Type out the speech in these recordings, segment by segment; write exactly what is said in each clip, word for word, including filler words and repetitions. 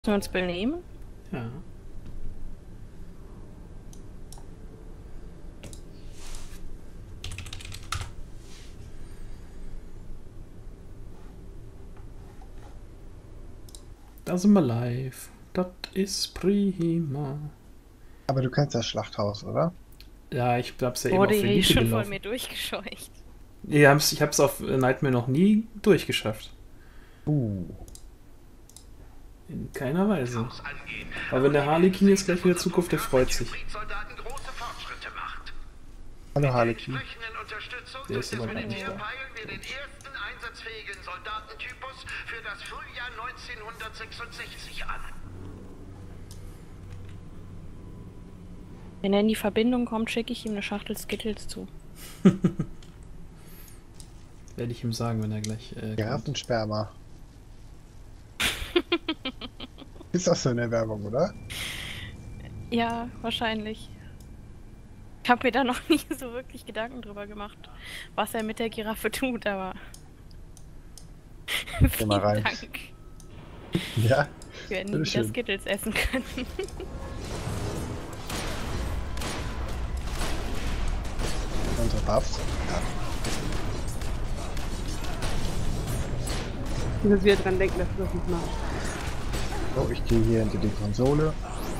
wir uns benehmen? Ja. Da sind wir live. Das ist prima. Aber du kennst das Schlachthaus, oder? Ja, ich hab's ja eben Wurde auf hier Elite schon gelaufen. von mir durchgescheucht. Ja, ich hab's auf Nightmare noch nie durchgeschafft. Uh. In keiner Weise. Aber wenn der Harlekin jetzt gleich wieder zukommt, der freut sich. Hallo Harlekin. Der ist aber gar nicht da. wir den ersten einsatzfähigen Soldatentypus für das Frühjahr neunzehnhundertsechsundsechzig an. Wenn er in die Verbindung kommt, schicke ich ihm eine Schachtel Skittles zu. Werde ich ihm sagen, wenn er gleich äh, kommt. Giraffensperma. Ist das so eine Werbung, oder? Ja, wahrscheinlich. Ich habe mir da noch nie so wirklich Gedanken drüber gemacht, was er mit der Giraffe tut, aber... Geh mal rein. Dank. Ja. Wir werden nie Bitte wieder schön. Skittles essen können. Unsere Buffs. Ja. Ich muss wieder dran denken, dass du das nicht machst. So, ich gehe hier hinter die Konsole.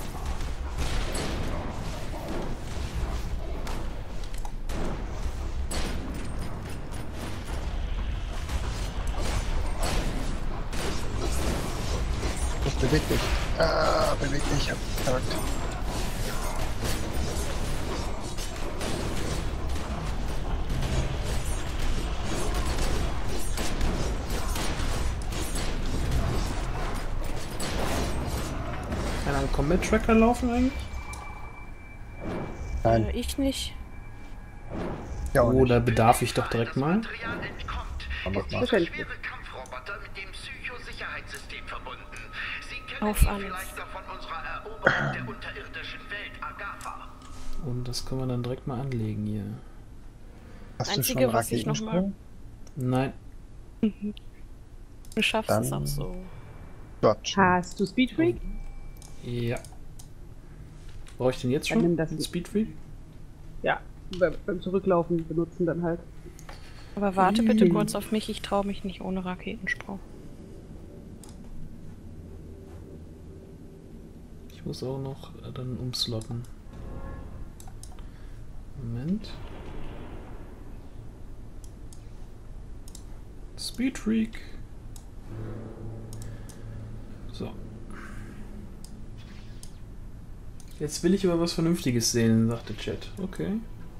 Das bewegt dich. Ah, bewegt dich. Ich hab verrückt. Kann er am Combat Tracker laufen eigentlich? Nein. Äh, ich nicht. Ja, auch Oh, da nicht. bedarf ich doch direkt mal. Material entkommt. Aber Ist mach. dieser schwere Kampfroboter mit dem Psychosicherheitssystem verbunden. Sie kennen Auf ihn alles. vielleicht noch von unserer Eroberung der unterirdischen Welt, Agatha. Und das können wir dann direkt mal anlegen hier. Hast du Einzige, schon was ich noch Raketensprung? Nein. Du schaffst Dann- es auch so. Dodge. Hast du Speed Freak? Ja. Brauche ich den jetzt Dann schon? nimm das. Den Speed Freak? Ja, be- beim Zurücklaufen benutzen dann halt. Aber warte bitte Mhm. kurz auf mich, ich traue mich nicht ohne Raketensprung. Ich muss auch noch äh, dann umslotten. Moment. Speed Freak. So. Jetzt will ich aber was Vernünftiges sehen, sagt der Chat. Okay.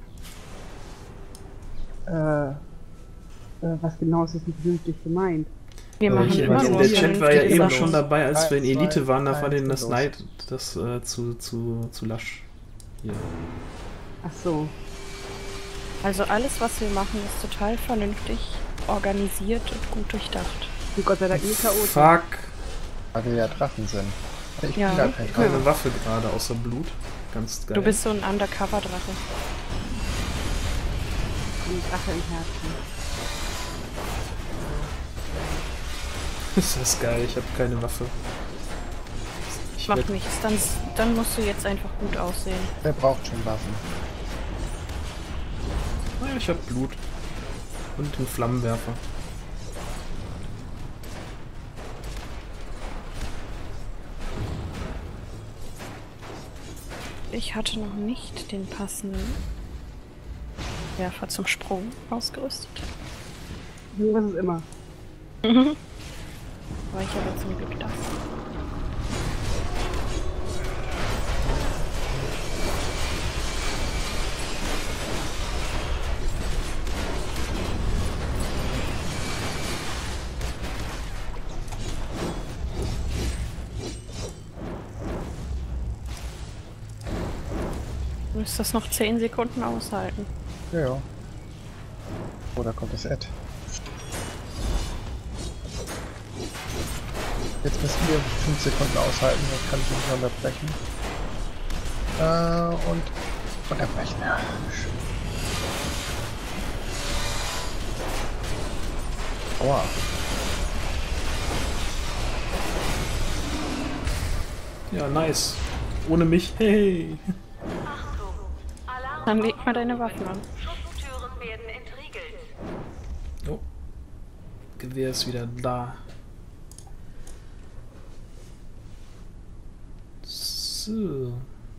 Äh, äh, was genau ist das nicht vernünftig gemeint? Wir Aber machen ich- immer der nur der Chat war ja vernünftige eben Sachen. schon dabei, als wir in Eins, Elite zwei, waren, da war eins, denen das los. Neid, das äh, zu, zu, zu lasch. Hier. Ach so. Also alles, was wir machen, ist total vernünftig, organisiert und gut durchdacht. Und Gott sei Dank nie K O. Fuck. Weil wir ja Drachen sind. Ich Ja. bin gar kein Keine Drache. Waffe gerade, außer Blut. Ganz geil. Du bist so ein Undercover-Drache. Ein Drache im Herzen. Ist das geil, ich habe keine Waffe. Ich Macht werd- nichts, dann, dann musst du jetzt einfach gut aussehen. Wer braucht schon Waffen? Naja, ich habe Blut. Und den Flammenwerfer. Ich hatte noch nicht den passenden Werfer zum Sprung ausgerüstet. Irgendwas ist immer. War ich aber zum Glück da. Du musst das noch zehn Sekunden aushalten. Ja, ja. Oh, da kommt das Ad. Jetzt müssen wir fünf Sekunden aushalten, sonst kann ich nicht unterbrechen. Äh, und unterbrechen, ja. Aua. Ja, nice. Ohne mich, hey. Achtung! Alarm! Dann leg mal deine Waffen an. Schutztüren werden entriegelt. Oh. Gewehr ist wieder da. So.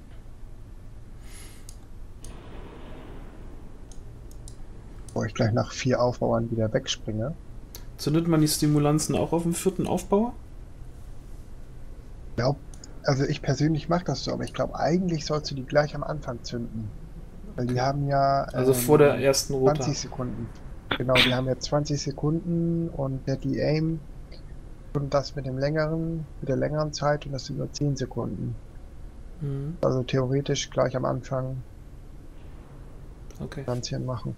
Wo ich gleich nach vier Aufbauern wieder wegspringe. Zündet man die Stimulanzen auch auf dem vierten Aufbauer? Ich glaube, also ich persönlich mache das so, aber ich glaube, eigentlich sollst du die gleich am Anfang zünden. Weil die haben ja... Also ähm, vor der ersten Rota. zwanzig Sekunden. Genau, die haben ja zwanzig Sekunden und Deadly Aim und das mit dem längeren, mit der längeren Zeit und das sind nur zehn Sekunden. Mhm. Also theoretisch gleich am Anfang Okay. Finanzieren machen.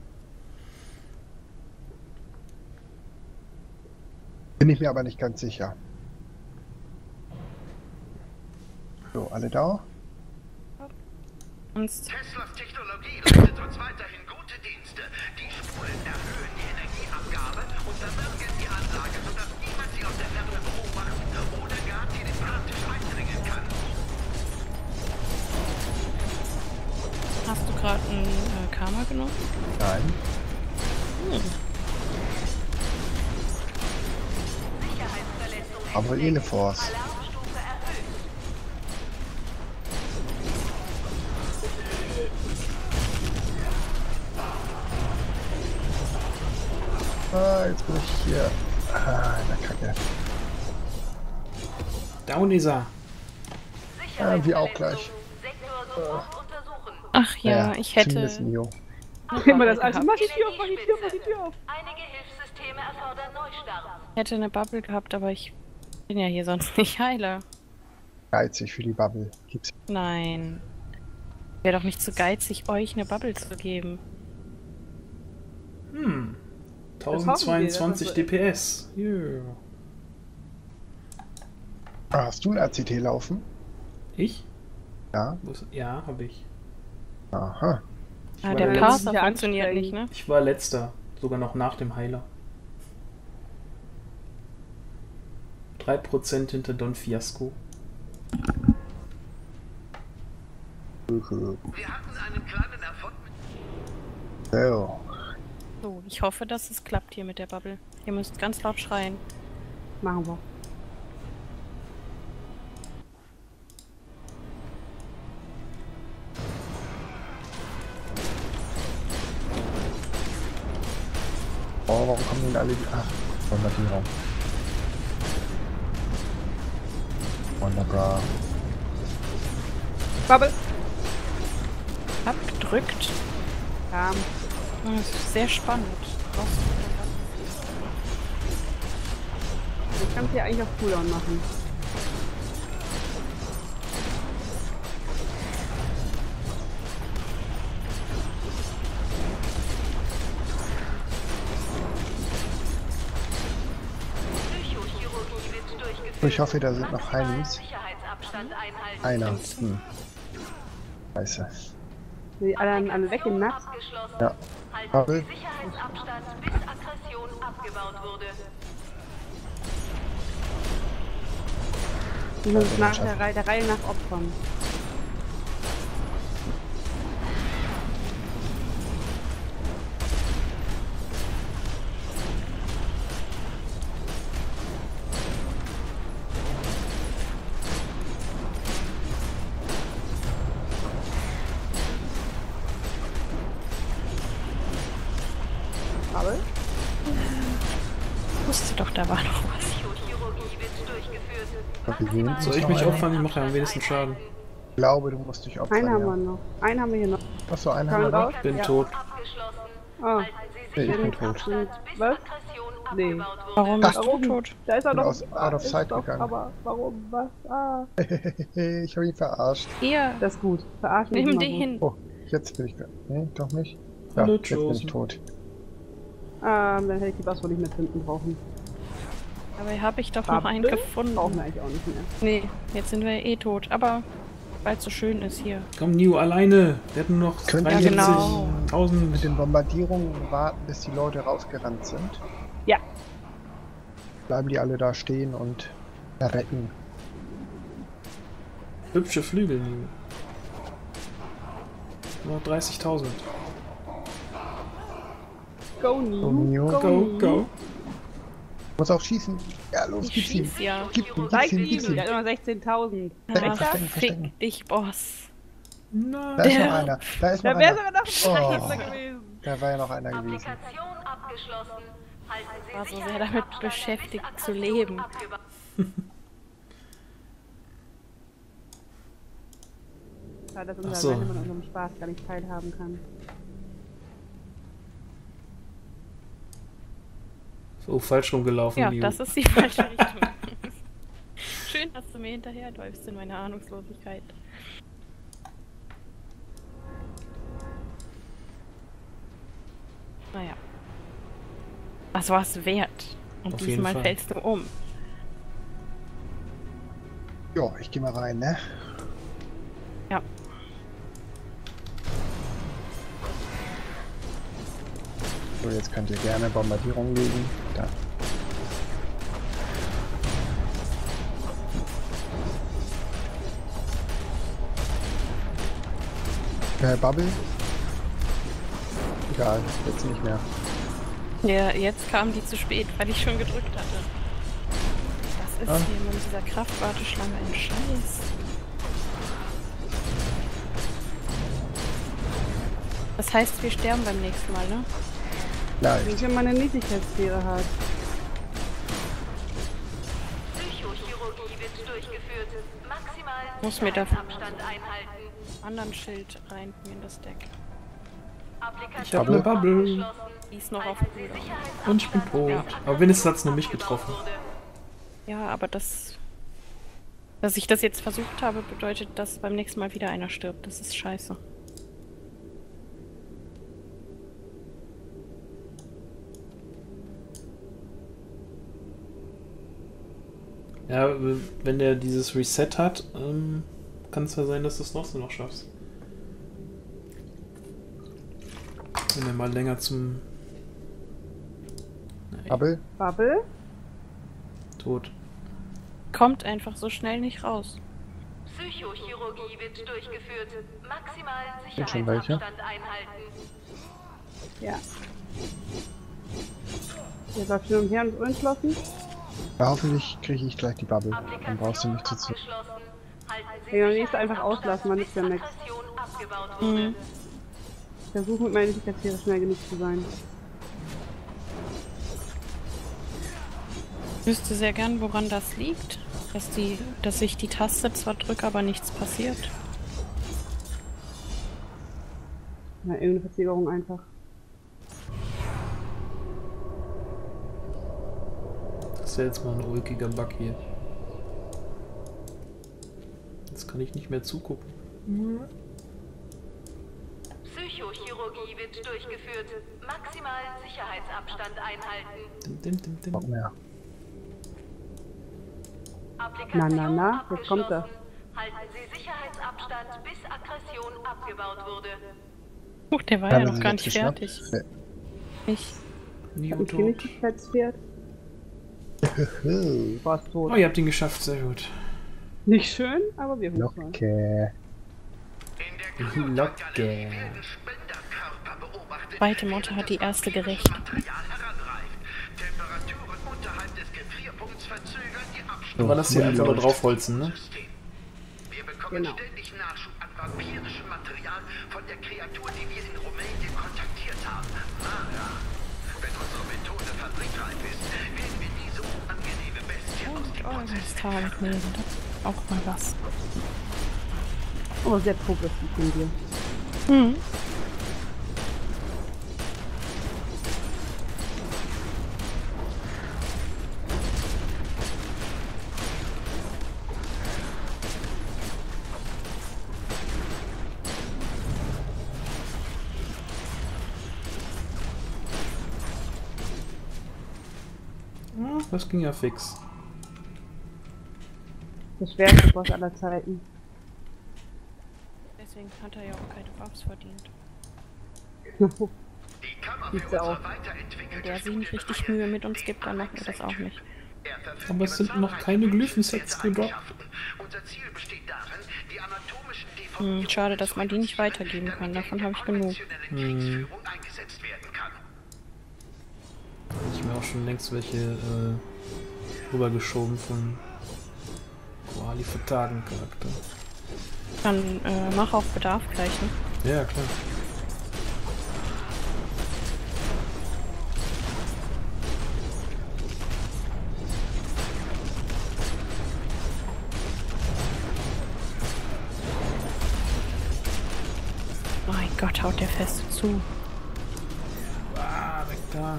Bin ich mir aber nicht ganz sicher. So, alle da? Und Teslas Technologie leistet uns weiterhin gute Dienste. Die Spulen erhöhen die Energieabgabe und verwirken die Anlage, sodass niemand sie aus der Ferne beobachten oder gar telepathisch eindringen kann. hast du gerade ein äh, Karma genommen? Nein. Hm. Sicherheitsverletzung Aber entdeckt. Eleforce. Alarmstufe erhöht. Ah, jetzt bin ich hier. Ah, in der Kacke. Down ist er. Ja, wir auch gleich. Sektor sofort untersuchen. Ach ja, Naja, ich hätte zumindest Neo. Immer das alte. gehabt. Mach die Tür auf, mach die Tür auf, mach die Tür auf. Einige Hilfssysteme erfordern Neustart. Ich hätte eine Bubble gehabt, aber ich bin ja hier sonst nicht Heiler. Geizig für die Bubble. Gibt's. Nein. Wäre doch nicht zu geizig, euch eine Bubble zu geben. Hm. hoffen wir, tausendzweiundzwanzig das ist- D P S. Yeah. Ah, hast du ein R C T laufen? Ich? Ja. Wo ist- Ja, habe ich. Aha. Ich Ah, war der der Parser letzte- funktioniert nicht, ne? Ich war letzter, sogar noch nach dem Heiler. drei Prozent hinter Don Fiasco. Wir hatten einen kleinen Erfolg mit So. So, ich hoffe, dass es klappt hier mit der Bubble. Ihr müsst ganz laut schreien. Machen wir. Oh, warum kommen denn alle die... Ach, Bombardierung. Wunderbar. Bubble. Abgedrückt. Ja. Das ist sehr spannend. Brauchst Ich kann es hier eigentlich auf Cooldown machen. Psychochirurgie wird durchgeführt. Ich hoffe, da sind noch Heinis. Sicherheitsabstand einhalten. Einer. Hm. Scheiße. Die alle, alle weg im Nass. Abgeschlossen. Ja. Halten Bubble. Sie Sicherheitsabstand, bis Aggression abgebaut wurde. Die sind nach der, Reihe, der Reihe nach Opfern. Bubble. Ich wusste doch, da war noch was. Psychochirurgie wird durchgeführt. Papillon. Soll ich mich opfern? Ich mache ja am wenigsten Schaden. Ich glaube, du musst dich opfern. Einen haben wir Ja. noch. Einen haben wir hier noch. Achso, einen Kann haben wir raus? noch. Bin Ja. tot. Abgeschlossen. Ah, Halten Sie Nee, ich bin tot. Sicherheitsabstand, bis Was? Aggression Nee. abgebaut wurde. Warum Ach, bist du warum? tot? da ist er bin doch. aus- out of ist sight doch, gegangen. Aber warum? Was? Ah. Ich habe ihn verarscht. Ihr, Das ist gut. Verarschen ist nimm immer die gut. hin. Oh, jetzt bin ich... Nee, doch nicht. Ja, Hallo, jetzt bin ich Chosen. tot. Ähm, dann hätte ich die Bass wohl nicht mehr zünden brauchen. Dabei habe ich doch noch einen Bubble? gefunden. Brauchen wir eigentlich auch nicht mehr. Nee, jetzt sind wir eh tot. Aber weil es so schön ist hier. Komm, Neo, alleine. Wir hatten noch Könnt ihr Ja, jetzt genau. mit tausend. den Bombardierungen warten, bis die Leute rausgerannt sind? Ja. Bleiben die alle da stehen und retten. Hübsche Flügel, Nio. Nur dreißigtausend. Go, Neo. Go, Neo. Go, Go, Neo. go. Muss auch schießen. Ja, los, Ich gib's ihm. schieß ja. Gib ihm, Zeig gib's ihm, ihm, gib's ihm. der hat immer sechzehntausend. Ah, verstecken, verstecken. fick dich, Boss. Da Nein. ist noch einer. Da ist noch Da wäre einer. sogar noch ein Oh. Scheiße gewesen. Da war ja noch einer gewesen. Applikation abgeschlossen. Halten Sie War so sehr Sicherheitsabstand damit bis beschäftigt zu Aggression leben. abgebaut. Schade, dass Ach unser so. Random an unserem Spaß gar nicht teilhaben kann. So, falsch rumgelaufen, Ja, Nio. das ist die falsche Richtung. Schön, dass du mir hinterherläufst in meiner Ahnungslosigkeit. Naja. Das war's wert. Und Auf jeden diesmal Fall. fällst du um. Ja, ich geh mal rein, ne? Ja. So, jetzt könnt ihr gerne Bombardierung legen. Da. Äh, Bubble? Egal, jetzt nicht mehr. Ja, jetzt kam die zu spät, weil ich schon gedrückt hatte. Was ist Ah. hier mit dieser Kraftwarteschlange ein Scheiß? Das heißt, wir sterben beim nächsten Mal, ne? Leicht. Wenn man eine Niedrigkeitssphäre hat. Psychochirurgie wird durchgeführt. Maximal Muss mir dafür Sicherheitsabstand einhalten. anderen Schild rein in das Deck. Applikation Ich hab ne Bubble. abgeschlossen. Die ist noch auf Halten Sie Cooldown. Sicherheitsabstand Und ich bin tot. bis Aber wenigstens hat's nur Aggression mich getroffen. abgebaut wurde. Ja, aber das... Dass ich das jetzt versucht habe, bedeutet, dass beim nächsten Mal wieder einer stirbt. Das ist scheiße. Ja, wenn der dieses Reset hat, ähm, kann es ja sein, dass du es trotzdem noch schaffst. Wenn er mal länger zum... Nein, Bubble? Bubble? tot. Kommt einfach so schnell nicht raus. Psychochirurgie wird durchgeführt. Maximal Sind schon welche? Sicherheitsabstand einhalten. Ja. Der läuft hin und her und unentschlossen. Ja, hoffentlich kriege ich gleich die Bubble. Dann brauchst du Applikation nicht zu zu. abgeschlossen. Halten Sie Ja, nächste einfach Sicherheitsabstand, auslassen, man bis nützt ja nix. Aggression abgebaut wurde. Mhm. Ich versuche mit meiner Niedrigkeitssphäre schnell genug zu sein. Ich wüsste sehr gern, woran das liegt. Dass, die, dass ich die Taste zwar drücke, aber nichts passiert. Ja, irgendeine Verzögerung einfach. Das ist ja jetzt mal ein ulkiger Bug hier. Jetzt kann ich nicht mehr zugucken. Psychochirurgie wird durchgeführt. Maximal Sicherheitsabstand einhalten. Dim, dim, dim, dim. Noch mehr. Applikation Na, na, na, jetzt kommt er. abgeschlossen. Halten Sie Sicherheitsabstand, bis Aggression abgebaut wurde. Huch, der war Haben ja Sie noch gar jetzt nicht geschnappt? fertig. Ja. Ich. Nio Hab ich tot. Geschwindigkeitspferd? War es tot. Oh, ihr habt ihn geschafft, sehr gut. Nicht schön, aber wir Noch mal. okay. In der Locke. Kryotongalerie werden Spenderkörper beobachtet, Zweite Motte hat die erste gerecht. Material heranreift. Temperaturen unterhalb des Gefrierpunkts verzögern die Abschluss. Dann war das hier einfach nur draufholzen, ne? System. Wir bekommen Genau. ständig Nachschub an vampirischem Material von der Kreatur, die wir in Rumänien kontaktiert haben. Mara. Wenn unsere Methode fabrikreif ist, werden wir diese unangenehme Bestie aus dem Prozess Das Tal nehmen, das ist auch mal was. Oh, sehr progressiv von dir. Mhm. Ah, das ging ja fix. Der schwerste Boss aller Zeiten. Deswegen hat er ja auch keine Buffs verdient. Die Kammer Gibt's für ja unsere auch. weiterentwickelte Wenn der sich nicht richtig Mühe mit uns gibt, dann machen wir das auch nicht. Er verfügt Aber es über sind noch zahlreiche keine wünschenswerte Glyphen-Sets gedroppt. Eigenschaften. Unser Ziel besteht darin, die anatomischen Hm, Deformierungen schade, dass zu man die nicht reduzieren, weitergeben kann. damit er Davon in habe der ich genug. konventionellen Kriegsführung eingesetzt werden kann. Ich mir auch schon längst welche äh, rübergeschoben von Koali Vertagen Charakter. Dann äh, mach auf Bedarf gleich, ne? Ja, klar. Mein Gott, haut der fest zu. Ah, weg da.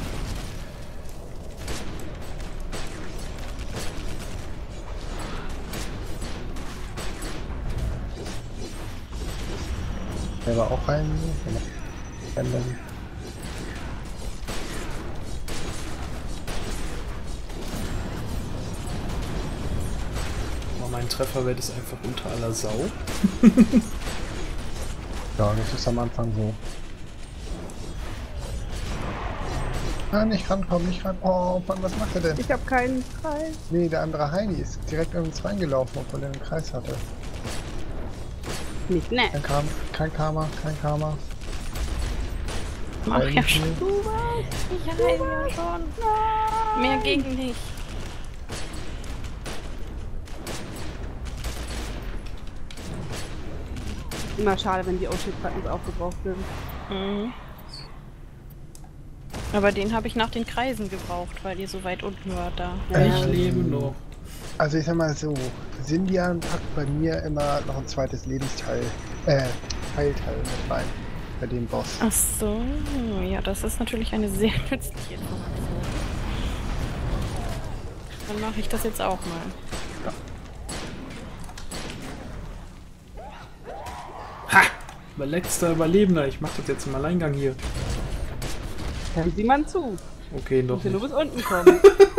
Der war auch rein. Rennen. Aber mein Trefferwert ist einfach unter aller Sau. Ja, das ist am Anfang so. Ah, nicht rankommen, nicht ran. Oh, Mann, was macht er denn? Ich habe keinen Kreis. Nee, der andere Heini ist direkt in uns reingelaufen, obwohl er einen Kreis hatte. Nicht nett. Kein Karma, kein Karma, kein Karma. Mach ja Eigentlich schon. nicht. Du was? Ich heile ja schon. Mehr gegen dich. Immer schade, wenn die O-Shit-Buttons aufgebraucht sind. Mhm. Aber den habe ich nach den Kreisen gebraucht, weil ihr so weit unten wart da. Ich lebe noch. Also ich sag mal so, Sindian packt bei mir immer noch ein zweites Lebensteil, äh, Heilteil mit rein, bei dem Boss. Ach so, ja, das ist natürlich eine sehr nützliche Information. Dann mache ich das jetzt auch mal. Ha! Mein letzter Überlebender. Ich mach das jetzt im Alleingang hier. Hören Sie mal zu. Okay, doch Ich will nur nicht. bis unten kommen.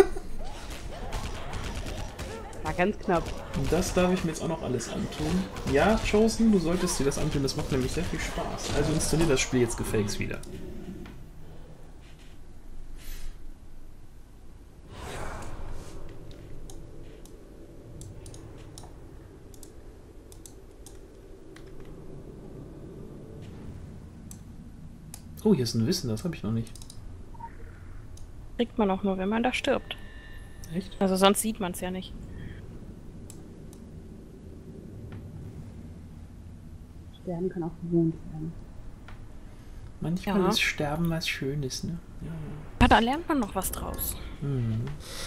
War ganz knapp. Und das darf ich mir jetzt auch noch alles antun. Ja, Chosen, du solltest dir das antun. Das macht nämlich sehr viel Spaß. Also installier das Spiel jetzt gefälligst wieder. Oh, hier ist ein Wissen, das habe ich noch nicht. Kriegt man auch nur, wenn man da stirbt. Echt? Also sonst sieht man es ja nicht. Sterben kann auch gewohnt sein. Manchmal Ja. ist Sterben was Schönes, ne? Ja. Ja, da lernt man noch was draus. Mhm.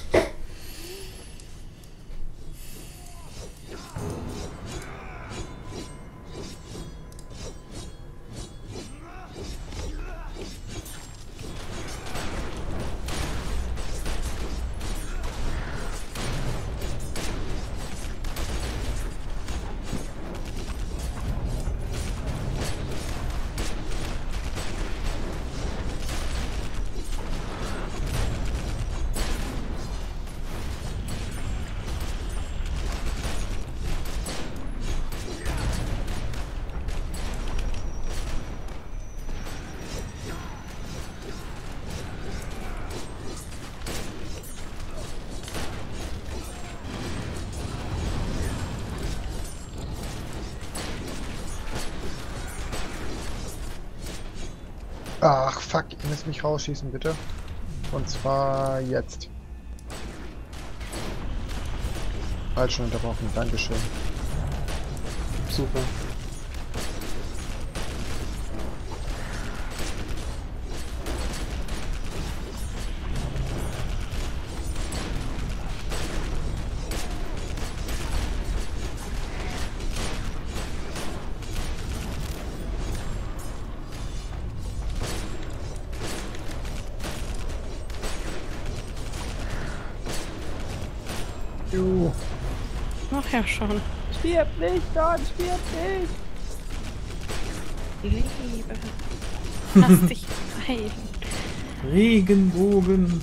Ach, fuck, ihr müsst mich rausschießen, bitte. Und zwar jetzt. Halt schon unterbrochen, Dankeschön. Super. Juhu. Ach ja, schon. Stirb nicht, Don, stirb nicht! Liebe. Lass dich heilen. Regenbogen.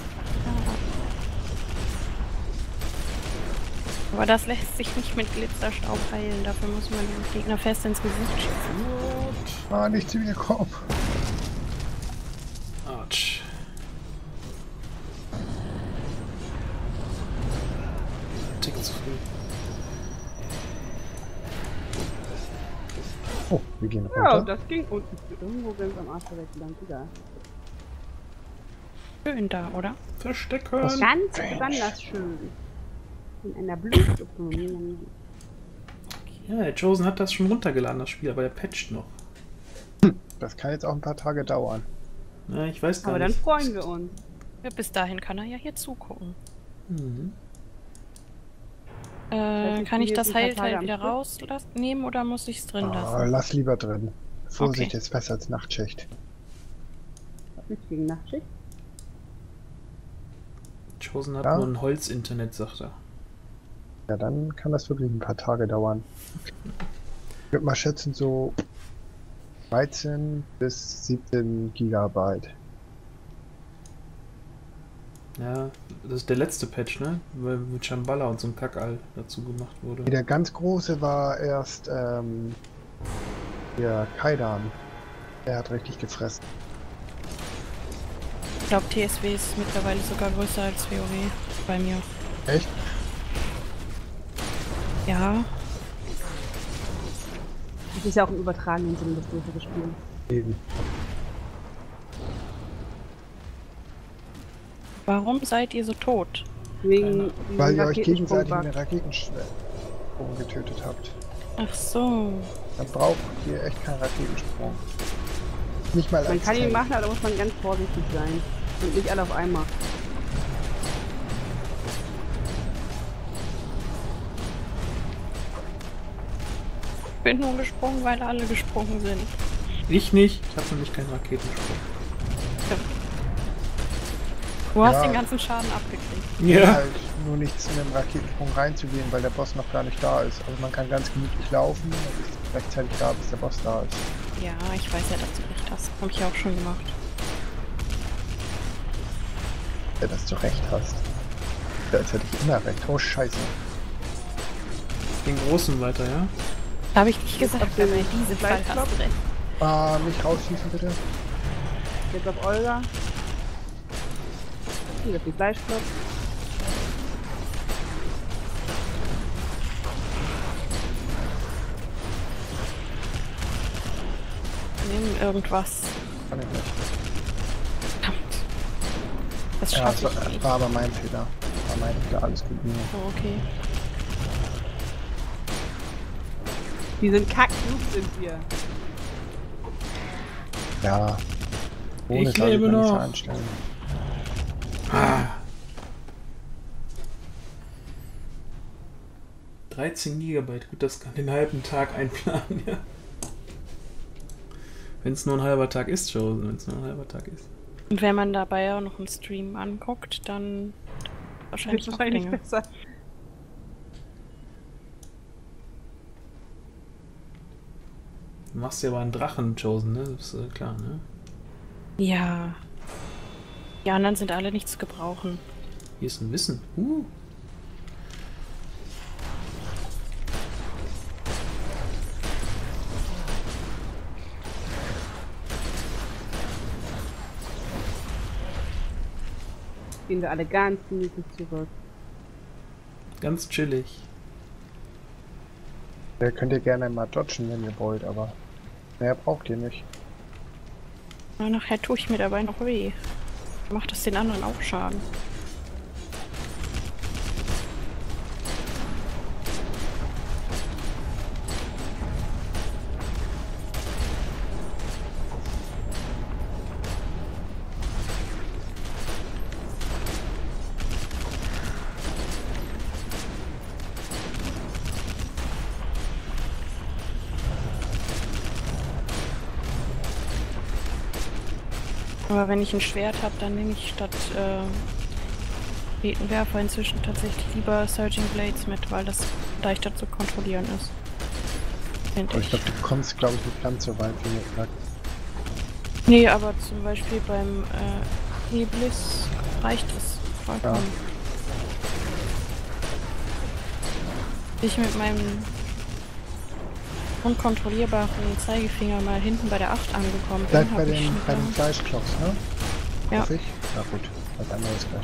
Aber das lässt sich nicht mit Glitzerstaub heilen. Dafür muss man den Gegner fest ins Gesicht schießen. Ah, nicht zu mir kommen. Autsch. Oh, wir gehen Ja, runter. das ging unten irgendwo ganz am Arsch der Welt lang. Egal. Schön da, oder? Verstecken! Was? Ganz Mensch. besonders schön. In einer Blutökonomie. Ja, der Chosen hat das schon runtergeladen, das Spiel, aber der patcht noch. Das kann jetzt auch ein paar Tage dauern. Ja, ich weiß gar Aber dann nicht. freuen wir uns. Ja, bis dahin kann er ja hier zugucken. Mhm. Äh, ich kann ich bin das jetzt ein paar Heilteil Tage wieder am Stück. rausnehmen oder muss ich es drin Oh, lassen? lass lieber drin. Vorsicht, Okay. ist besser als Nachtschicht. Nichts gegen Nachtschicht. Chosen hat Ja. nur ein Holz-Internet, sagt er. Ja, dann kann das wirklich ein paar Tage dauern. Ich würde mal schätzen, so dreizehn bis siebzehn Gigabyte. Ja, das ist der letzte Patch, ne? Weil mit Shambhala und so ein Kackall dazu gemacht wurde. Der ganz große war erst ähm, der Kaidan. Der hat richtig gefressen. Ich glaube, T S W ist mittlerweile sogar größer als WoW bei mir. Echt? Ja, Das ist ja auch im übertragenen Sinne das größere Spiel. Eben. warum seid ihr so tot? Wegen Weil diesem ihr euch gegenseitig Raketensprung-Bug. mit Raketensprung getötet habt. Ach so. Dann braucht ihr echt keinen Raketensprung. Nicht mal Man als kann ihn Tank. machen, aber da muss man ganz vorsichtig sein. Und nicht alle auf einmal. Ich bin nur gesprungen, weil alle gesprungen sind. Ich nicht, ich habe nämlich keinen Raketensprung. Du hast Ja. den ganzen Schaden abgekriegt. Ja. Halt nur nichts in den Raketensprung reinzugehen, weil der Boss noch gar nicht da ist. Also man kann ganz gemütlich laufen und ist rechtzeitig da, bis der Boss da ist. Ja, ich weiß ja, dass du recht hast. Hab ich ja auch schon gemacht. Ja, dass du recht hast. Ja, jetzt hätte ich immer recht. Oh, scheiße. Den großen weiter, ja? Habe ich nicht gesagt, auf aber den in diesem Fall hast Fleischkopf? du recht. Ah, nicht rausschießen, bitte. Jetzt auf Olga. Hier auf die Fleischklopf. Nimm irgendwas. Kann ich nicht. Verdammt. Das Ja, das schaffe war, ich nicht. war aber mein Fehler. War mein Fehler, alles gut. Mir. Oh, okay. Die sind kackklug, sind wir. Ja. Ohne Ich sollte lebe man nicht so noch. einstellen. Ah. dreizehn Gigabyte, gut, das kann den halben Tag einplanen, ja. Wenn es nur ein halber Tag ist, Chosen, wenn es nur ein halber Tag ist. Und wenn man dabei auch noch einen Stream anguckt, dann wahrscheinlich Ist noch wahrscheinlich länger. besser. Du machst ja aber einen Drachen, Chosen, ne? Das ist äh, klar, ne? Ja. Die anderen sind alle nicht zu gebrauchen. Hier ist ein Wissen. Uh. Gehen wir alle ganz gemütlich zurück. Ganz chillig. Da könnt ihr gerne mal dodgen, wenn ihr wollt, aber mehr braucht ihr nicht. Aber nachher tue ich mir dabei noch weh. Macht das den anderen auch Schaden? Aber wenn ich ein Schwert habe, dann nehme ich statt äh, Raketenwerfer inzwischen tatsächlich lieber Surging Blades mit, weil das leichter zu kontrollieren ist. Finde Aber ich ich. glaube, du kommst, glaube ich, nicht ganz so weit wie ihr sagt. Nee, aber zum Beispiel beim äh, Heblis reicht es vollkommen. Ich mit meinem unkontrollierbaren Zeigefinger mal hinten bei der acht angekommen bin, Bleibt bei hab ich den, bei den schon- Fleischklopps, ne? Ja. Hoffe ich? Na gut, was anderes gleich.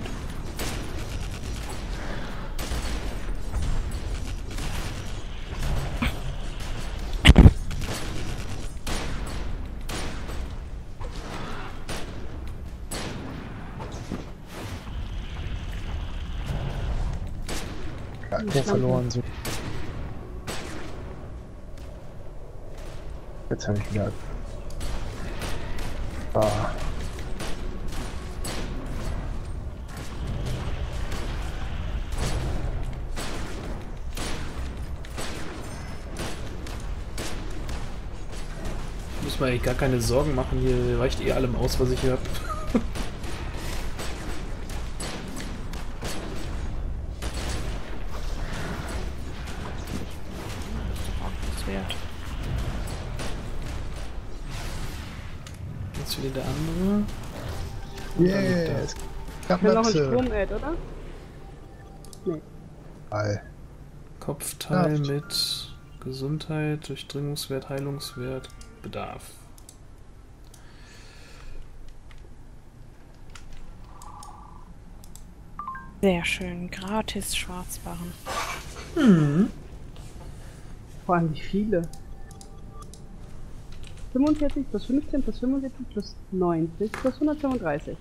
Akku verloren sind. Jetzt habe ich wieder. Ah. Muss man eigentlich gar keine Sorgen machen, hier reicht eh allem aus, was ich hier habe. Jetzt wieder der andere. Yes! Ich will noch einen Kaplatze! Strom-Ad, oder? Nee. Ball. Kopfteil Ja. mit Gesundheit, Durchdringungswert, Heilungswert, Bedarf. Sehr schön. Gratis Schwarzwaren. Hm. Vor allem wie viele? fünfundvierzig plus fünfzehn plus fünfundsiebzig plus neunzig plus hundertfünfunddreißig.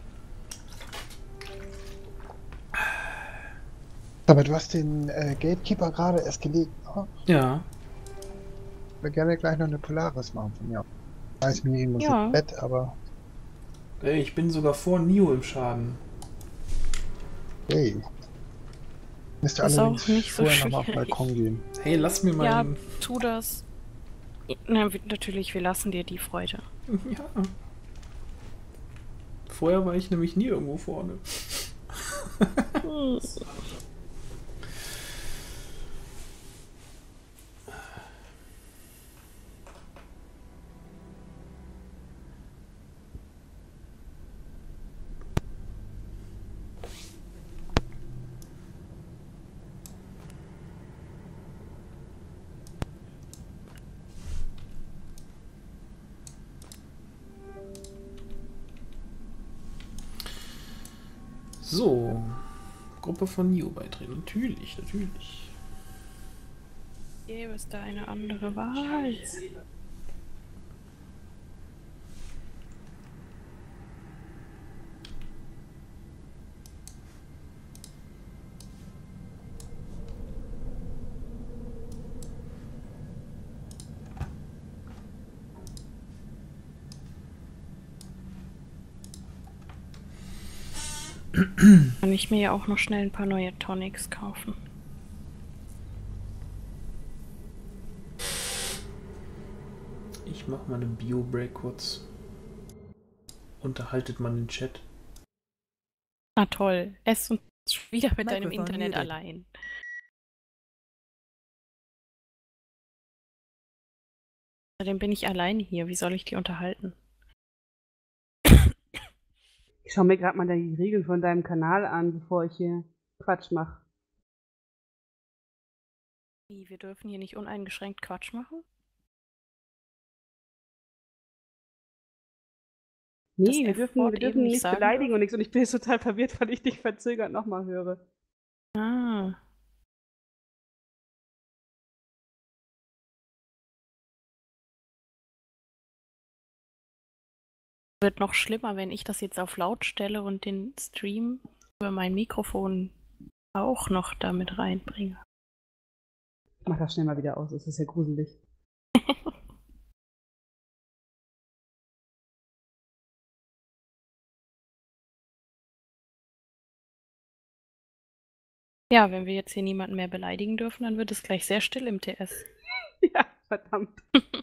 Aber du hast den äh, Gatekeeper gerade erst gelegt, ne? Ja. Ich würde gerne gleich noch eine Polaris machen von mir. Ich weiß, Miri muss Ja. ins Bett, aber Ey, ich bin sogar vor Nio im Schaden. hey. Müsste Ist auch allerdings nicht so vorher nochmal auf den schwierig. Balkon gehen. Hey, lass mir mal. Ja, tu das. Na, wir- natürlich, wir lassen dir die Freude. Ja. Vorher war ich nämlich nie irgendwo vorne. So. Gruppe von Nio beitreten. Natürlich, natürlich. Gäbe es da eine andere Wahl? Kann ich mir ja auch noch schnell ein paar neue Tonics kaufen. Ich mach mal eine Bio-Break kurz. Unterhaltet man den Chat. Ah toll, es und wieder mit deinem Microphone Internet muted. allein. Außerdem bin ich allein hier, wie soll ich die unterhalten? Ich schau mir gerade mal die Regeln von deinem Kanal an, bevor ich hier Quatsch mache. Wie, wir dürfen hier nicht uneingeschränkt Quatsch machen? Nee, wir Das dürfen, F-Wort wir dürfen eben nicht nicht sagen beleidigen und nichts. Und ich bin jetzt total verwirrt, weil ich dich verzögert nochmal höre. Ah. Wird noch schlimmer, wenn ich das jetzt auf laut stelle und den Stream über mein Mikrofon auch noch damit reinbringe. Mach das schnell mal wieder aus, es ist ja gruselig. Ja, wenn wir jetzt hier niemanden mehr beleidigen dürfen, dann wird es gleich sehr still im T S. Ja, verdammt.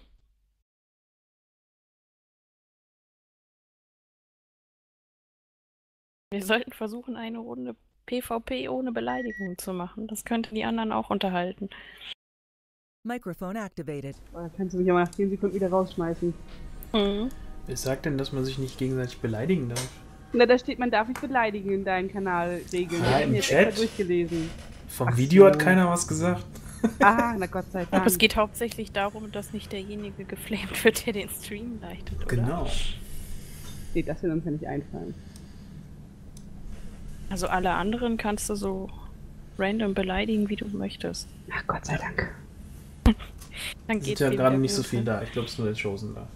Wir sollten versuchen, eine Runde PvP ohne Beleidigung zu machen. Das könnte die anderen auch unterhalten. Microphone activated. Oh, dann kannst du mich aber nach zehn Sekunden wieder rausschmeißen. Mhm. Wer sagt denn, dass man sich nicht gegenseitig beleidigen darf? Na, da steht, man darf nicht beleidigen in deinen Kanalregeln. Ah, Ich hab im mir jetzt Chat? extra durchgelesen. Vom Ach Video so. hat keiner was gesagt. Ah, na Gott sei Dank. Aber es geht hauptsächlich darum, dass nicht derjenige geflamed wird, der den Stream leitet, oder? Genau. Nee, das wird uns ja nicht einfallen. Also alle anderen kannst du so random beleidigen, wie du möchtest. Ach Gott sei Dank. Dann Sind geht's ja dir gerade wieder nicht so gut, viel ne? da. Ich glaube, es ist nur der Chosen da.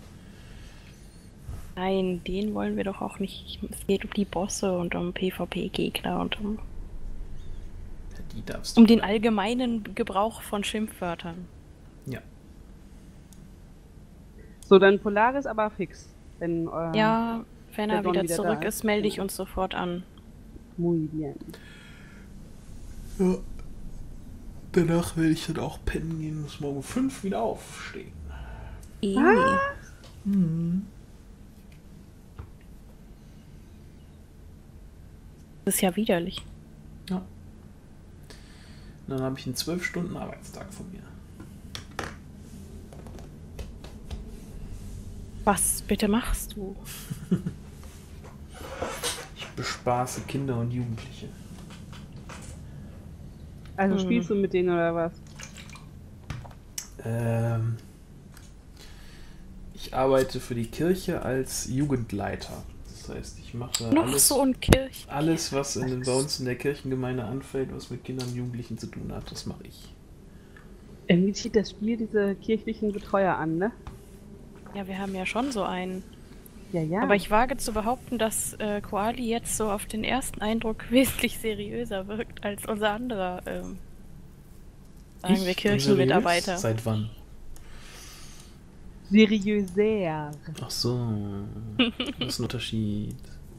Nein, den wollen wir doch auch nicht. Es geht um die Bosse und um PvP-Gegner und um Ja, die darfst du. Um den allgemeinen Gebrauch von Schimpfwörtern. Ja. So, dann Polaris aber fix. Wenn, äh, Ja, wenn der er Don wieder wieder zurück da ist, melde ich Genau. uns sofort an. Muy bien. Ja. Danach werde ich dann auch pennen gehen und muss morgen um fünf wieder aufstehen. Ah. Mhm. Das ist ja widerlich. Ja. Dann habe ich einen zwölf Stunden Arbeitstag von mir. Was bitte machst du? Ich bespaße Kinder und Jugendliche. Also Hm. spielst du mit denen oder was? Ähm, ich arbeite für die Kirche als Jugendleiter. Das heißt, ich mache Noch alles, so ein Kirch. alles, was in, den- bei uns in der Kirchengemeinde anfällt, was mit Kindern und Jugendlichen zu tun hat, das mache ich. Irgendwie zieht das Spiel diese kirchlichen Betreuer an, ne? Ja, wir haben ja schon so einen. Ja, ja. Aber ich wage zu behaupten, dass äh, Koali jetzt so auf den ersten Eindruck wesentlich seriöser wirkt als unser anderer, ähm, sagen wir, Ich? Kirchenmitarbeiter. Seriös? Seit wann? Seriöser. Ach so, das ist ein Unterschied.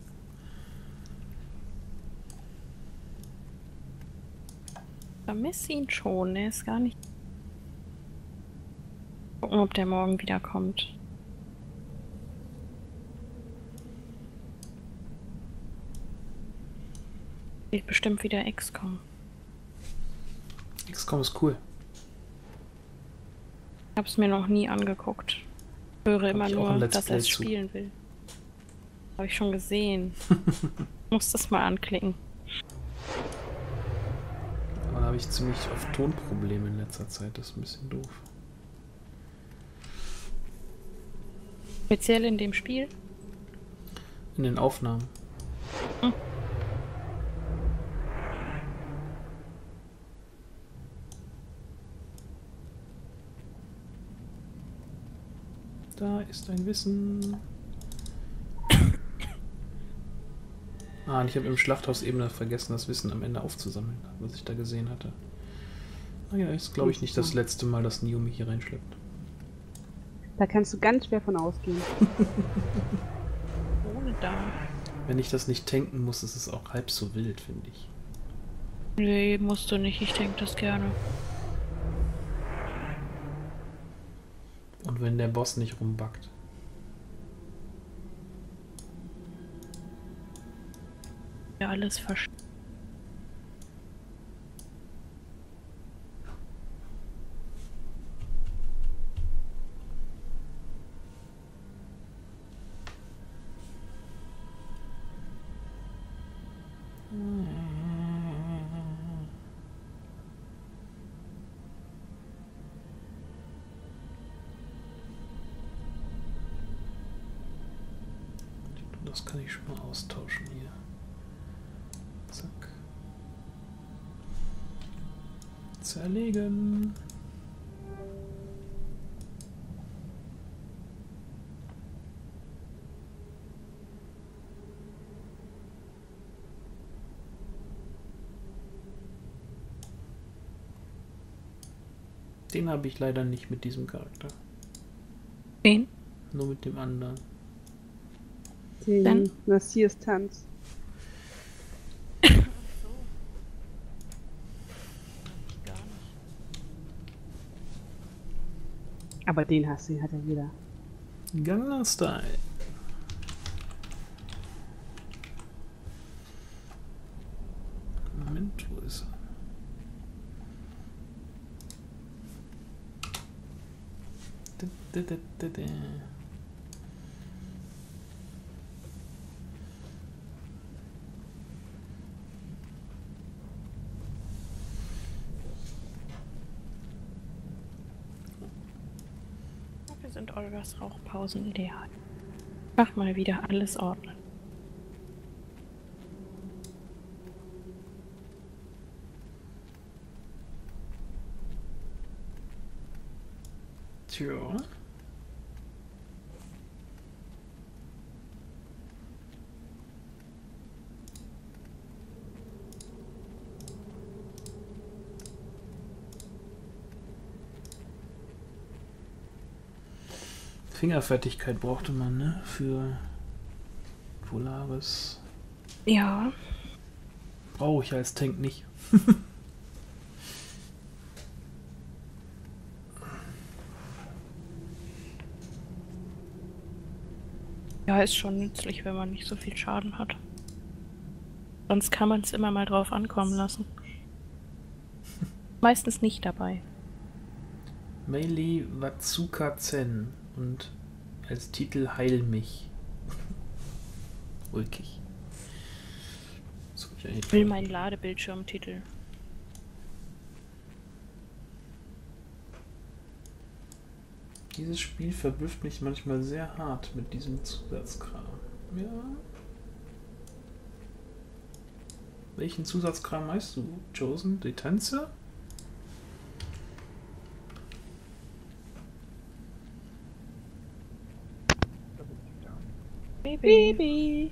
Vermisse ihn schon, er ist gar nicht. Gucken, ob der morgen wiederkommt. Wird bestimmt wieder X COM. X COM ist cool. Ich hab's mir noch nie angeguckt. Ich höre immer ich auch ein nur, Let's dass er es Play zu. spielen will. Habe ich schon gesehen. Muss das mal anklicken. Aber da habe ich ziemlich oft Tonprobleme in letzter Zeit, das ist ein bisschen doof. Speziell in dem Spiel. In den Aufnahmen. Hm. Da ist ein Wissen. Ah, und ich habe im Schlachthaus eben vergessen, das Wissen am Ende aufzusammeln, was ich da gesehen hatte. Naja, ist glaube ich nicht das letzte Mal, dass Neo mich hier reinschleppt. Da kannst du ganz schwer von ausgehen. Ohne da. Wenn ich das nicht tanken muss, ist es auch halb so wild, finde ich. Nee, musst du nicht. Ich denke das gerne. Und wenn der Boss nicht rumbackt. Ja, alles verstanden. Das kann ich schon mal austauschen hier. Zack. Zerlegen. Den habe ich leider nicht mit diesem Charakter. Wen? Nur mit dem anderen. Den Dann? Nassirs Tanz. Aber den hast du, den hat ja jeder. Gangnam Style. Moment, wo ist er? Da, da, da, da, da. Wir sind Olgas Rauchpausen ideal. Mach mal wieder alles ordnen. Tja. Fingerfertigkeit brauchte man, ne? Für Polaris. Ja. Brauche ich als Tank nicht. Ja, ist schon nützlich, wenn man nicht so viel Schaden hat. Sonst kann man es immer mal drauf ankommen lassen. Meistens nicht dabei. Meili Watsuka Zen und als Titel Heil mich. Ulkig. Das hab ich eigentlich Ich will meinen Ladebildschirmtitel. Dieses Spiel verblüfft mich manchmal sehr hart mit diesem Zusatzkram. Ja. Welchen Zusatzkram meinst du, Chosen? Die Tänze? Baby. Baby.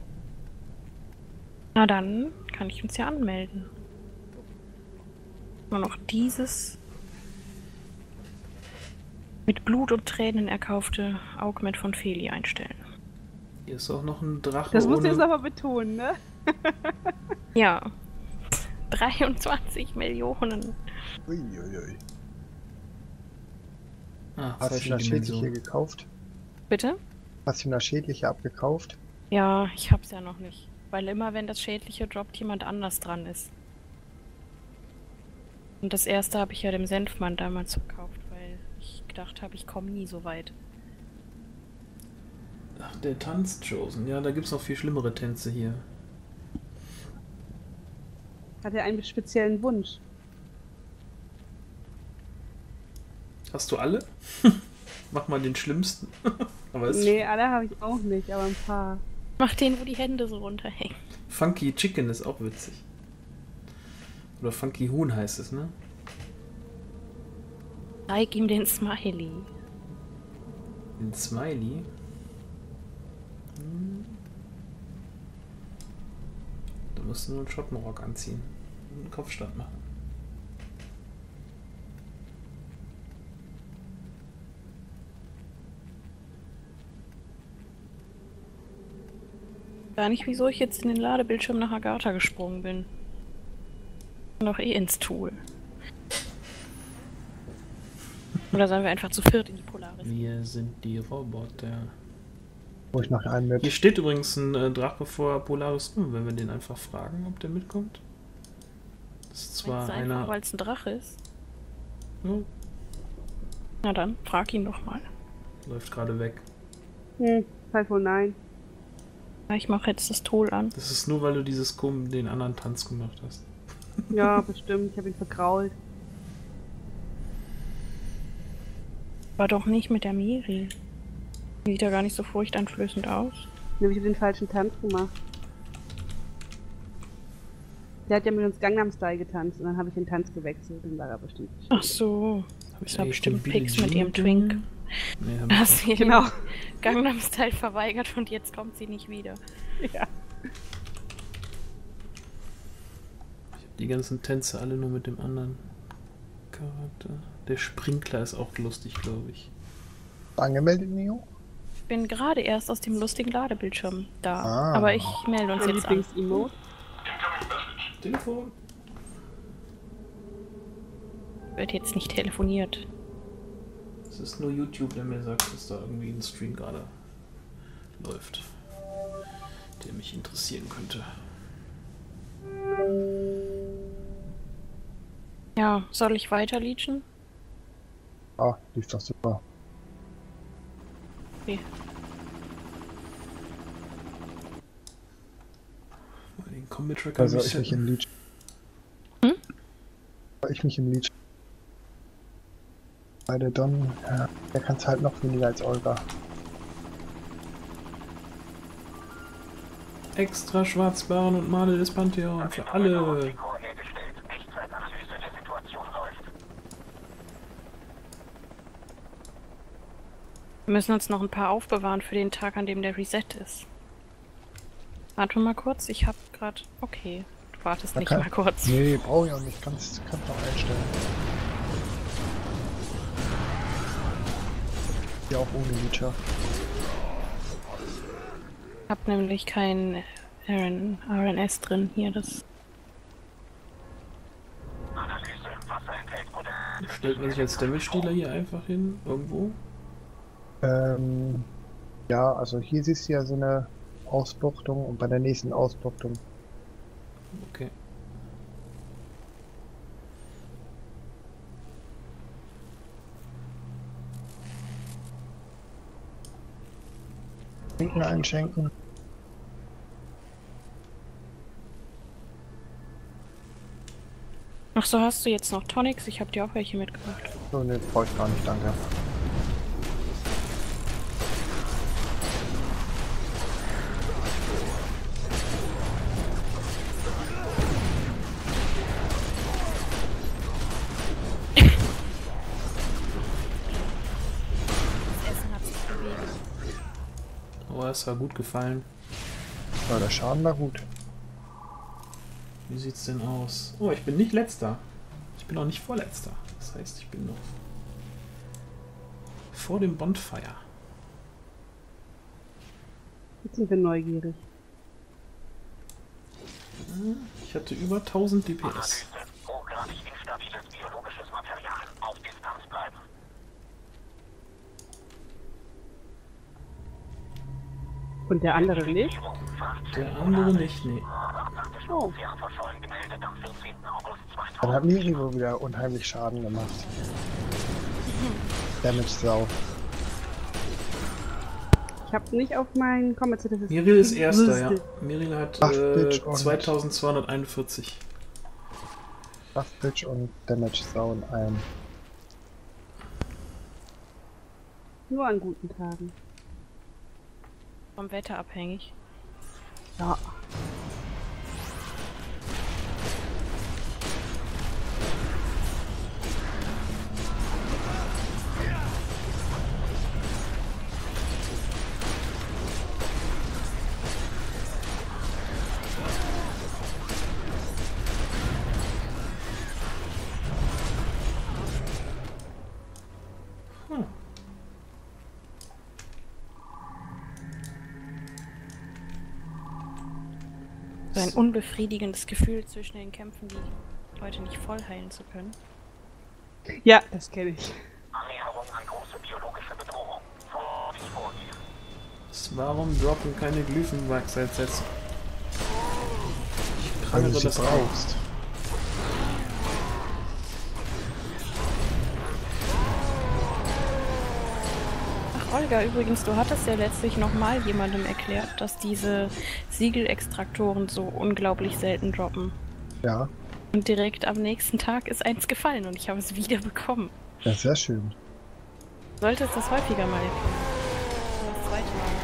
Na dann kann ich uns ja anmelden. Nur noch dieses mit Blut und Tränen erkaufte Augment von Feli einstellen. Hier ist auch noch ein Drache. Das musst du ohne... jetzt aber betonen, ne? Ja. dreiundzwanzig Millionen. Uiuiui. Ah, Hast du falsche das Schädliche Dimension. gekauft? Bitte? Hast du das Schädliche abgekauft? Ja, ich hab's ja noch nicht. Weil immer, wenn das Schädliche droppt, jemand anders dran ist. Und das erste habe ich ja dem Senfmann damals verkauft, weil ich gedacht habe, ich komme nie so weit. Ach, der Tanz Chosen. Ja, da gibt's noch viel schlimmere Tänze hier. Hat er einen speziellen Wunsch? Hast du alle? Mach mal den schlimmsten. Aber es Nee, alle habe ich auch nicht, aber ein paar. Mach den, wo die Hände so runterhängen. Funky Chicken ist auch witzig. Oder Funky Huhn heißt es, ne? Zeig ihm den Smiley. Den Smiley. Hm. Da musst du nur einen Schottenrock anziehen und einen Kopfstand machen. Gar nicht, wieso ich jetzt in den Ladebildschirm nach Agatha gesprungen bin. Noch eh ins Tool. Oder sollen wir einfach zu viert in die Polaris? Wir sind die Roboter. Wo ich noch einen mit. Hier steht übrigens ein äh, Drache vor Polaris rum, wenn wir den einfach fragen, ob der mitkommt. Das ist zwar Meinst du einer... einfach, weil es ein Drache ist? Ja, Na dann, frag ihn doch mal. läuft gerade weg. Hm, halt wohl nein. Ja, ich mache jetzt das Tool an. Das ist nur, weil du dieses Kum den anderen Tanz gemacht hast. Ja, bestimmt. Ich habe ihn vergrault. War doch nicht mit der Miri. Sieht ja gar nicht so furchteinflößend aus. Ich habe den falschen Tanz gemacht. Der hat ja mit uns Gangnam Style getanzt und dann habe ich den Tanz gewechselt. Dann war er bestimmt. Ach so. Hab Das war eigentlich bestimmt den Billie Pix mit Jean ihrem Twink. Nee, hab ich Hast nicht. du Genau. Gangnam Style verweigert und jetzt kommt sie nicht wieder. Ja. Ich hab die ganzen Tänze alle nur mit dem anderen Charakter. Der Sprinkler ist auch lustig, glaube ich. Angemeldet, Neo? Ich bin gerade erst aus dem lustigen Ladebildschirm da. Ah. Aber ich melde uns Mein jetzt an. Lieblings-Emote. Telefon. Wird jetzt nicht telefoniert. Es ist nur YouTube, der mir sagt, dass da irgendwie ein Stream gerade läuft, der mich interessieren könnte. Ja, soll ich weiter leechen? Ah, lief doch super. Okay. Mal den Combat Tracker Also ich resetten. mich im Leech. Hm? Ich mich im Leech. Bei der Don, ja, der kann es halt noch weniger als Olga. Extra Schwarzbaren und Male des Pantheon für alle. Wir müssen uns noch ein paar aufbewahren für den Tag, an dem der Reset ist. Warte mal kurz, ich hab grad... Okay, du wartest nicht Okay. mal kurz. Nee, brauche ich auch nicht. Kannst kannst noch einstellen. hier auch ohne Leecher. Ich hab nämlich kein R N S drin hier, das... Stellt man sich als Damage-Dealer hier einfach hin? Irgendwo? Ähm, ja, also hier siehst du ja so eine Ausbuchtung und bei der nächsten Ausbuchtung. Okay. Trinken einschenken. Ach so, hast du jetzt noch Tonics? Ich hab dir auch welche mitgebracht. So, ne, brauche ich gar nicht, danke. Das Essen hat sich bewegt. Oh, es war gut gefallen. Ja, der Schaden war gut. Wie sieht's denn aus? Oh, ich bin nicht letzter. Ich bin auch nicht vorletzter. Das heißt, ich bin noch vor dem Bonfire. Jetzt sind wir neugierig. Ich hatte über tausend D P S. Hochgradig instabiles biologisches Material. Auf Distanz bleiben. Und der andere nicht? Der andere nicht, nee. Oh. Dann hat Miri wohl wieder unheimlich Schaden gemacht. Damage Sau. Ich habe nicht auf meinen Comment. Miril ist erster, ja. Miril hat Ach, äh, Bitch, und- zweitausendzweihunderteinundvierzig. Buff Bitch und Damage Sau in einem. Nur an guten Tagen. Vom Wetter abhängig. Ja. Hm. So ein unbefriedigendes Gefühl zwischen den Kämpfen, die Leute nicht voll heilen zu können. Ja, das kenne ich. Annäherung an große biologische Bedrohung. Vorsicht vor dir. Warum droppen keine Glyphenwachs-Sätze? Ich Weil prangere du sie das auf. brauchst. Ach Olga, übrigens, du hattest ja letztlich nochmal jemandem erklärt, dass diese Siegelextraktoren so unglaublich selten droppen. Ja, Und direkt am nächsten Tag ist eins gefallen und ich habe es wieder bekommen. ja, sehr schön. Du solltest das häufiger mal erklären. Das zweite Mal.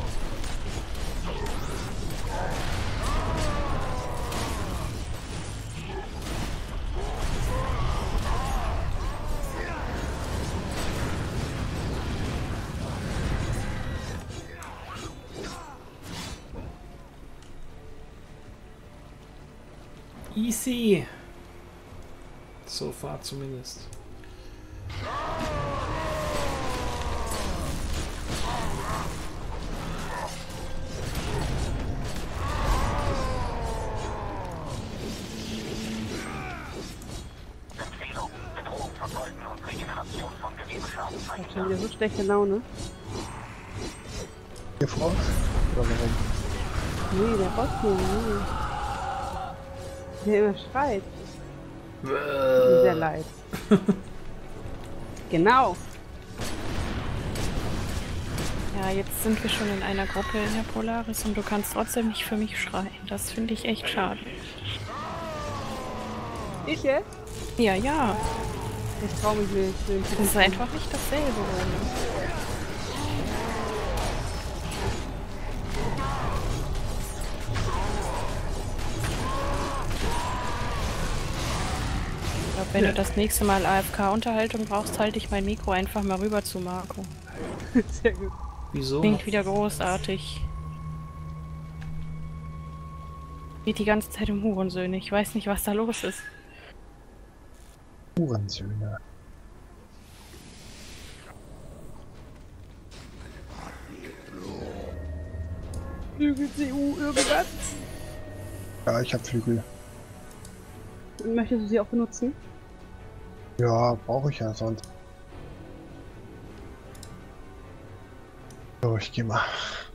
Easy. So far zumindest. Empfehlung. Bedrohung verfolgen und Regeneration von Gewebeschaden Ich habe schon verhindern. wieder so schlechte Laune. Hier vor uns? Oder warum? Nee, der Boss hier, nee. Der immer schreit. Tut mir sehr leid. Genau. Ja, jetzt sind wir schon in einer Gruppe in der Polaris und du kannst trotzdem nicht für mich schreien. Das finde ich echt schade. Ich jetzt? Ja, ja. Ich traue mich nicht. Ich will nicht Das ist einfach nicht dasselbe, oder? Ich glaub, wenn du das nächste Mal A F K-Unterhaltung brauchst, halte ich mein Mikro einfach mal rüber zu Marco. Sehr gut. Wieso? Klingt wieder großartig. Geht die ganze Zeit um Hurensöhne. Ich weiß nicht, was da los ist. Hurensöhne. Flügel, C U, irgendwas? Ja, ich hab Flügel. Möchtest du sie auch benutzen? Ja, brauche ich ja sonst. So, ich geh mal.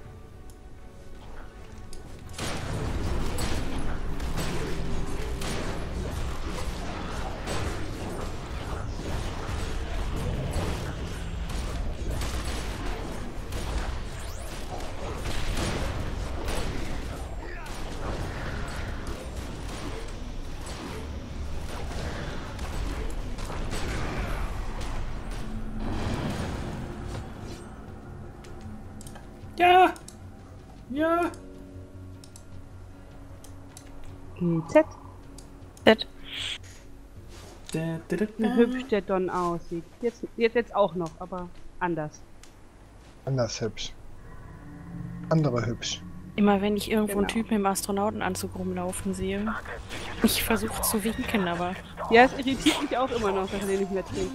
Ja! Ja! G Z. Z. Da, da, da, Wie da. hübsch der Don aussieht. Jetzt, jetzt, jetzt auch noch, aber anders. Anders hübsch. Andere hübsch. Immer wenn ich irgendwo einen Genau. Typen im Astronautenanzug rumlaufen sehe. Ich versuche zu winken, aber Ja, es irritiert mich auch immer noch, dass er den nicht mehr trägt.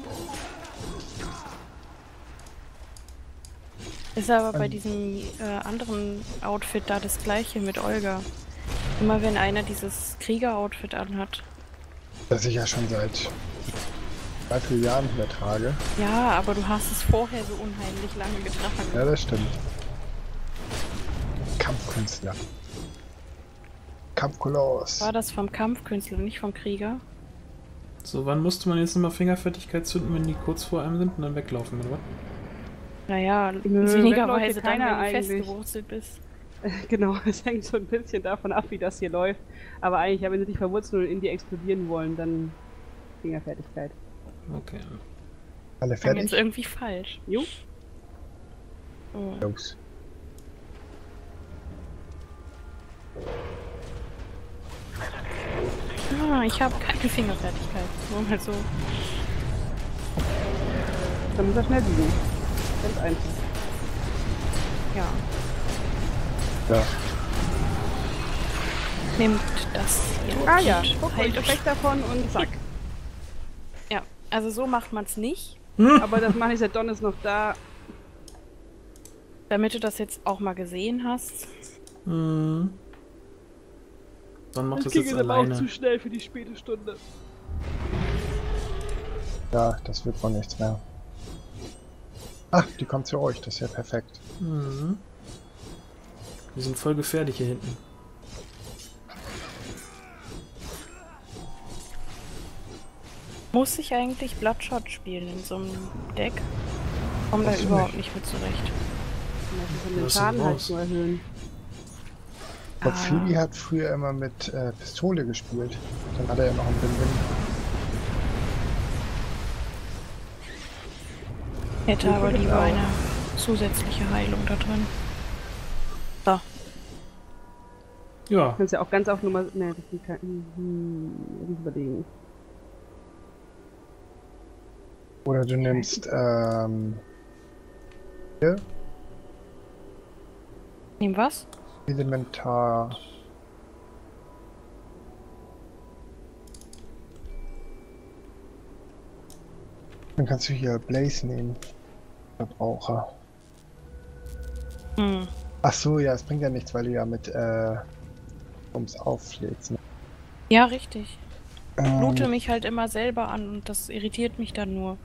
ist aber bei Ähm. diesem äh, anderen Outfit da das gleiche mit Olga. Immer wenn einer dieses Krieger-Outfit anhat. Das ich ja schon seit drei, vier Jahren wieder trage. Ja, aber du hast es vorher so unheimlich lange getragen. Ja, das stimmt. Kampfkünstler. Kampfkoloss. War das vom Kampfkünstler, nicht vom Krieger? So, wann musste man jetzt nochmal Fingerfertigkeit zünden, wenn die kurz vor einem sind und dann weglaufen, oder was? Naja, Nö, sinnigerweise wegläuft dann, keiner wenn du eigentlich. festgewurzelt bist. Genau, es hängt so ein bisschen davon ab, wie das hier läuft. Aber eigentlich, ja, wenn sie dich verwurzeln und in dir explodieren wollen, dann Fingerfertigkeit. Okay. Alle Klang jetzt fertig? irgendwie falsch. Jo. Oh. Jungs. Ah, ich habe keine Fingerfertigkeit. Nur mal so. Dann muss er schnell biegen. Ganz einfach. Ja. Ja. Nehmt das hier. Ah ja, und guck mal, heilt ich euch. weg davon und zack. Ja, also so macht man es nicht. Aber das mache ich, der Don ist noch da. Damit du das jetzt auch mal gesehen hast. Hm. Dann macht das, ging jetzt jetzt aber auch alleine. zu schnell für die späte Stunde. Ja, das wird wohl nichts mehr. Ach, die kommt zu euch, das ist ja perfekt. Mhm. Wir sind voll gefährlich hier hinten. Muss ich eigentlich Bloodshot spielen in so einem Deck? Komm da Weiß ich überhaupt nicht mit zurecht. Das kann den Was ist Schaden denn halt los? nur erhöhen. Ich glaube, Ah. Phoebe hat früher immer mit äh, Pistole gespielt. Dann hat er ja noch einen Win-Win. Hätte aber lieber eine zusätzliche Heilung da drin. So. Ja, Du kannst ja auch ganz auf Nummer. Ne, das ist kein. Hm, muss überlegen. Oder du nimmst, ähm... hier, Nehm was? Elementar... Dann kannst du hier Blaze nehmen. Verbraucher. Hm. Ach so, ja, es bringt ja nichts, weil du ja mit, äh... ums auflädst. Ne? Ja, richtig. Ich Ähm, blute mich halt immer selber an und das irritiert mich dann nur.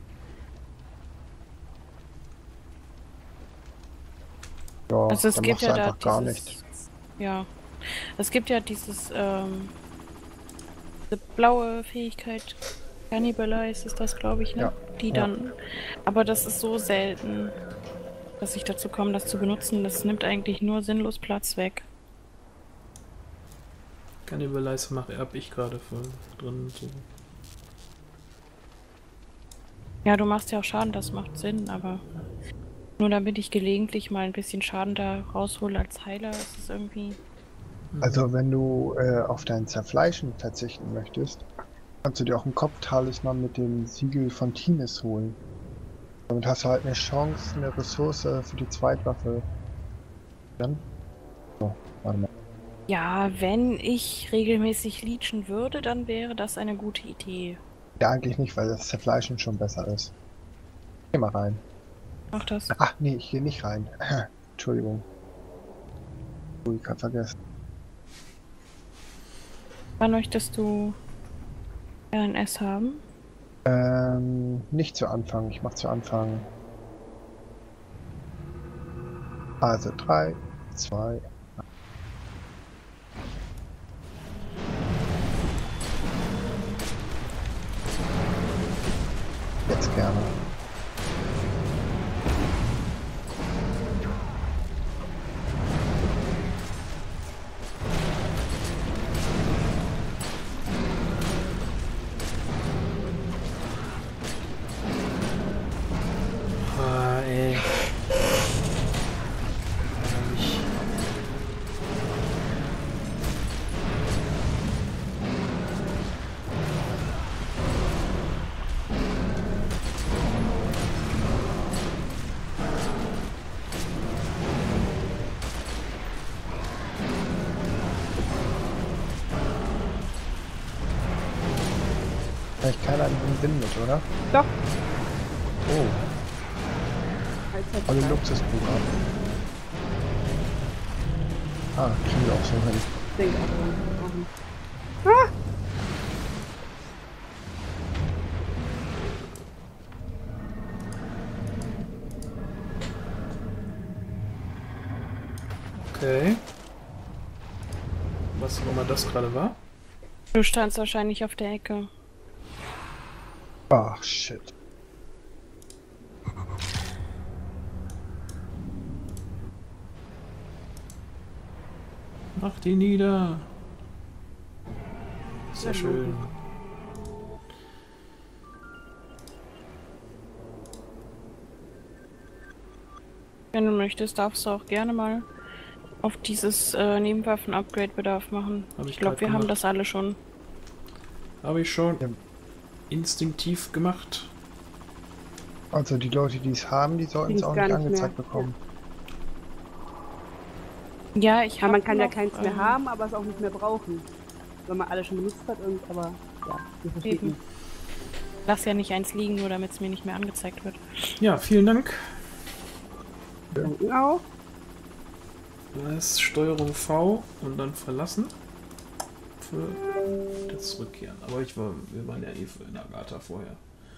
ja, Also es dann gibt machst du ja da einfach gar dieses, nichts. ja, es gibt ja dieses, ähm, diese blaue Fähigkeit, Cannibalize ist das, glaube ich, ne? Ja, Die ja. dann, aber das ist so selten, dass ich dazu komme, das zu benutzen. Das nimmt eigentlich nur sinnlos Platz weg. Cannibalize mache hab ich gerade voll drin. So. Ja, du machst ja auch Schaden, das macht Sinn, aber nur damit ich gelegentlich mal ein bisschen Schaden da raushole als Heiler, ist es irgendwie... Also wenn du äh, auf dein Zerfleischen verzichten möchtest, kannst du dir auch einen Kopftalisman mit dem Siegel von Tinis holen. Damit hast du halt eine Chance, eine Ressource für die Zweitwaffe. Dann? So, warte mal. Ja, wenn ich regelmäßig leechen würde, dann wäre das eine gute Idee. Ja, eigentlich nicht, weil das Zerfleischen schon besser ist. Geh mal rein. Mach das. Ach nee, ich gehe nicht rein. Entschuldigung. Oh, ich kann vergessen. Wann möchtest du R N S haben? Ähm, nicht zu Anfang. Ich mach zu Anfang. Also drei, zwei. Jetzt gerne. Ah, ey. Vielleicht keiner im Sinn mit, oder? Doch. Oh, Halt, halt, volle halt. Luxusprogramm. Ah, kriegen wir auch so hin. Ich denke auch, wir brauchen. Ah! Okay. Was auch immer das gerade war. Du standst wahrscheinlich auf der Ecke. Ach, shit. Mach die nieder. Sehr schön. Wenn du möchtest, darfst du auch gerne mal auf dieses äh, Nebenwaffen-Upgrade-Bedarf machen. Hab ich Ich glaube, grad wir haben gemacht. das alle schon. Habe ich schon Ja. instinktiv gemacht. Also die Leute, die es haben, die sollten es Die's auch gar nicht nicht angezeigt mehr. bekommen. Ja, ich Ja, habe man kann ja noch, keins mehr ähm, haben, aber es auch nicht mehr brauchen. Wenn man alle schon benutzt hat, und, aber ja, wir verstehen. Eben. Lass ja nicht eins liegen, nur damit es mir nicht mehr angezeigt wird. Ja, vielen Dank. Danken auch. Das ist Steuerung V und dann verlassen. Für das Zurückkehren. Aber ich war, wir waren ja eh für Nagata vorher.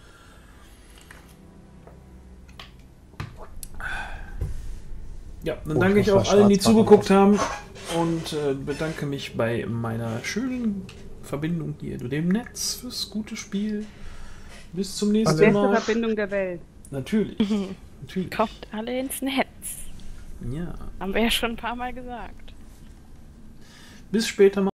Ja, dann Oh, danke ich ich muss auch mal allen, die schwarz machen. zugeguckt haben und äh, bedanke mich bei meiner schönen Verbindung hier, dem Netz, fürs gute Spiel. Bis zum nächsten Beste Mal. Verbindung der Welt. Natürlich. Natürlich. Kommt alle ins Netz. Ja. Haben wir ja schon ein paar Mal gesagt. Bis später mal.